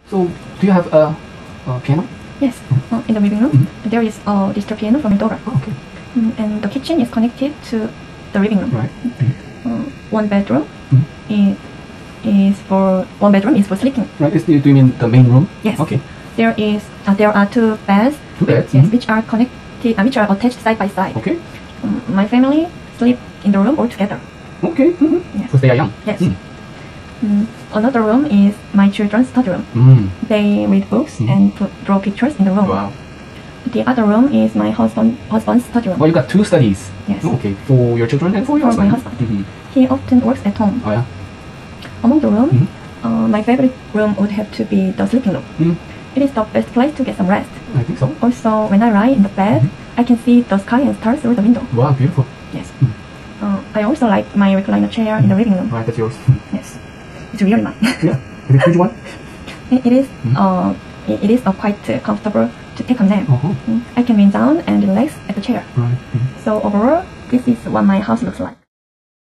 So, do you have a piano? Yes, in the living room there is a digital piano from my daughter. Oh, okay. And the kitchen is connected to the living room. Right. One bedroom is for sleeping. Right. Do you mean the main room? Yes. Okay. There are two beds. Two beds. Yes, which are connected, which are attached side by side. Okay. My family sleep in the room all together. Okay. Yes. Because they are young. Yes. Another room is my children's study room. They read books and draw pictures in the room. Wow. The other room is my husband's study room. Well, you got two studies. Yes. Oh, okay. For your children and for your For my husband. husband. He often works at home. Oh yeah. Among the room, my favorite room would have to be the sleeping room. It is the best place to get some rest. I think so. Also, when I lie in the bed, I can see the sky and stars through the window. Wow, beautiful. Yes. I also like my recliner chair in the living room. Right, that's yours. Yes. It's really mine. Yeah. Is it which one? It is quite comfortable to take a nap. I can lean down and relax at the chair. Right. So overall, this is what my house looks like.